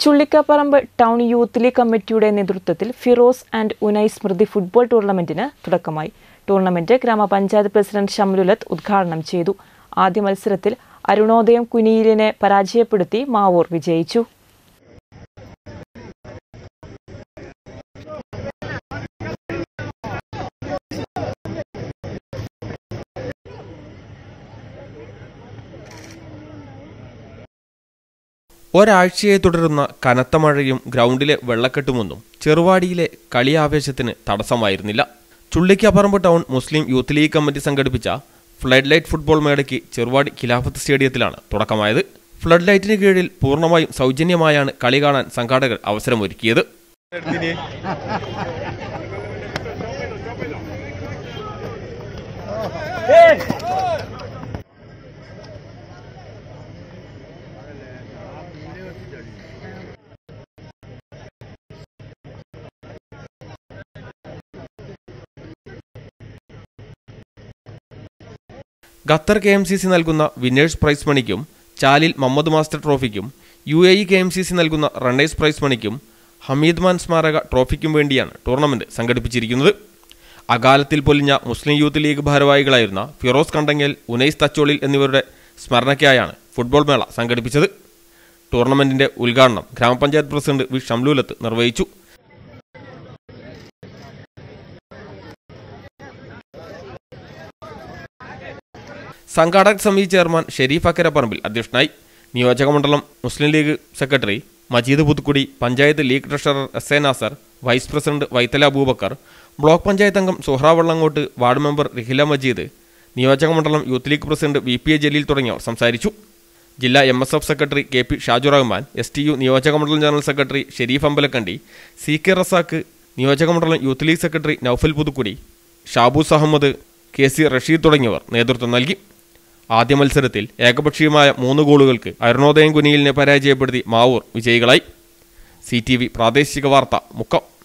Chullikkaparamba town youth league കമ്മിറ്റിയുടെ നേതൃത്വത്തിൽ Firoz and ഉനൈ സ്മൃതി ഫുട്ബോൾ ടൂർണമെന്റിന് തുടക്കമായി. ടൂർണമെന്റ് ഗ്രാമപഞ്ചായത്ത് പ്രസിഡന്റ് ഷംലുലത്ത് ഉദ്ഘാടനം ചെയ്തു. ആദ്യ മത്സരത്തിൽ അരുണോദയം കുനിയിലിനെ പരാജയപ്പെടുത്തി മാവൂർ വിജയിച്ചു. ഒരാഴ്ചയെ തുടരുന്ന കനത്ത മഴയും ഗ്രൗണ്ടിലെ വെള്ളക്കെട്ടുമൊന്നും ചെറുവാടിയിലെ കളിയാവേശത്തിന് തടസ്സമായിരുന്നില്ല. Chullikkaparamba town Muslim youth league committee സംഘടിപ്പിച്ച ഫ്ലഡ് ലൈറ്റ് ഫുട്ബോൾ മേളയ്ക്ക് ചെറുവാടി ഖിലാഫത്ത് സ്റ്റേഡിയത്തിലാണ് തുടക്കമായത്. ഫ്ലഡ് ലൈറ്റിന് കീഴിൽ പൂർണ്ണമായും സൗജന്യമായാണ് കളി കാണാൻ സംഘാടകർ അവസരമൊരുക്കിയത്. ഖത്തർ KMCC നൽകുന്ന വിന്നേഴ്സ് പ്രൈസ് മണിക്കും ചാലിൽ മുഹമ്മദ് മാസ്റ്റർ ട്രോഫിക്കും UAE KMCC നൽകുന്ന റണ്ണേഴ്സ് പ്രൈസ് മണിക്കും ഹമീദ് മാൻ സ്മാരക ട്രോഫിക്കും വേണ്ടിയാണ് ടൂർണമെന്റ് സംഘടിപ്പിച്ചിരിക്കുന്നത്. അകാലത്തിൽ പൊലിഞ്ഞ മുസ്ലിം യൂത്ത് ലീഗ് ഭാരവാഹികളായിരുന്ന ഫിറോസ് കണ്ടങ്ങൽ, ഉനൈസ് തച്ചോളിൽ എന്നിവരുടെ സ്മരണയ്ക്കായാണ് ഫുട്ബോൾ മേള സംഘടിപ്പിച്ചത്. ടൂർണമെന്റിന്റെ ഉദ്ഘാടനം ഗ്രാമപഞ്ചായത്ത് പ്രസിഡന്റ് വി ഷംലുലത്ത് നിർവഹിച്ചു. സംഘാടക സമിതി ചെയർമാൻ ഷെരീഫ് അക്കരപ്പറമ്പിൽ അധ്യക്ഷനായി. നിയോജകമണ്ഡലം Muslim league secretary Majeed Puthukkudi, panchayat league treasurer SA Nasar, vice president Vaithala Abubakar, block panchayat അംഗം സുഹ്റ വള്ളങ്ങോട്ട്, വാർഡ് മെമ്പർ റിഹില മജീദ്, നിയോജകമണ്ഡലം youth league president VPA Jaleel തുടങ്ങിയവർ സംസാരിച്ചു. ജില്ലാ MSF secretary KP Shaju Rahman, STU നിയോജകമണ്ഡലം general secretary Sharif Ambalakkandi, CK Razak, നിയോജകമണ്ഡലം youth league secretary Noufal Puthukkudi, Shabus Ahmed, KC Rasheed തുടങ്ങിയവർ നേതൃത്വം നൽകി. ആദ്യ മത്സരത്തിൽ ഏകപക്ഷീയമായ 3 ഗോളുകൾക്ക് അരുണോദയം കുനിയിലിനെ പരാജയപ്പെടുത്തി മാവൂർ വിജയികളായി. CTV പ്രാദേശിക വാർത്ത മുക്കം.